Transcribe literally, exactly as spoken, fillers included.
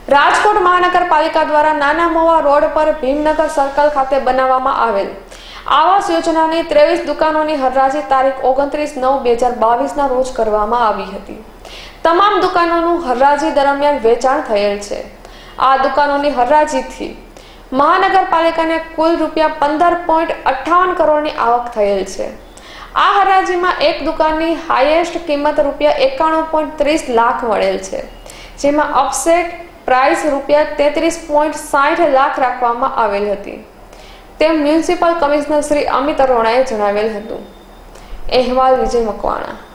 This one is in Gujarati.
રાજકોટ મહાનગરપાલિકા દ્વારા નાના મોવા રોડ પર ભીમનગર સર્કલ ખાતે બનાવવામાં આવેલ આવાસ યોજનાની ત્રેવીસ દુકાનોની હરાજી તારીખ ઓગણત્રીસ નવ બે હજાર બાવીસ ના રોજ કરવામાં આવી હતી। તમામ દુકાનોનું હરાજી દરમિયાન વેચાણ થયેલ છે। આ દુકાનોની હરાજીથી મહાનગરપાલિકાને કુલ રૂપિયા પંદર પોઈન્ટ અઠ્ઠાવન કરોડની આવક થયેલ છે। આ હરાજીમાં એક દુકાનની હાઈએસ્ટ કિંમત રૂપિયા એકાણું પોઈન્ટ ત્રીસ લાખ મળેલ છે, જેમાં ઓફસેટ પ્રાઇસ રૂપિયા તેત્રીસ પોઈન્ટ સાઠ લાખ રાખવામાં આવેલ હતી, તેમ મ્યુનિસિપલ કમિશનર શ્રી અમિત અરોરાએ જણાવેલ હતું। અહેવાલ વિજય મકવાણા।